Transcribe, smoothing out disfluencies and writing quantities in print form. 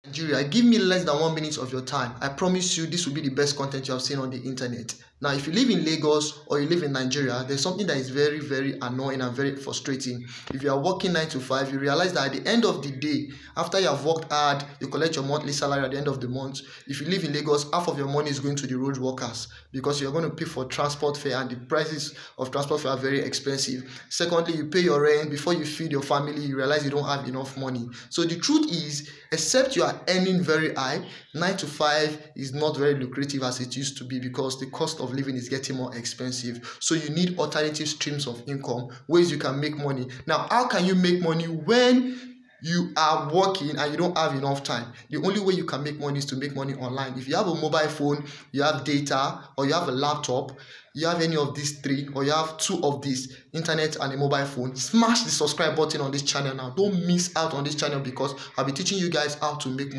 Nigeria, give me less than 1 minute of your time. I promise you this will be the best content you have seen on the internet. Now, if you live in Lagos or you live in Nigeria, there's something that is very, very annoying and very frustrating. If you are working 9 to 5, you realize that at the end of the day, after you have worked hard, you collect your monthly salary at the end of the month. If you live in Lagos, half of your money is going to the road workers because you're going to pay for transport fare, and the prices of transport fare are very expensive. Secondly, you pay your rent. Before you feed your family, you realize you don't have enough money. So the truth is, except you are earning very high, 9 to 5 is not very lucrative as it used to be because the cost of living is getting more expensive. So you need alternative streams of income, ways you can make money. Now, how can you make money when you are working and you don't have enough time? The only way you can make money is to make money online. If you have a mobile phone, you have data, or you have a laptop, you have any of these three, or you have two of these, internet and a mobile phone, smash the subscribe button on this channel now. Don't miss out on this channel because I'll be teaching you guys how to make money.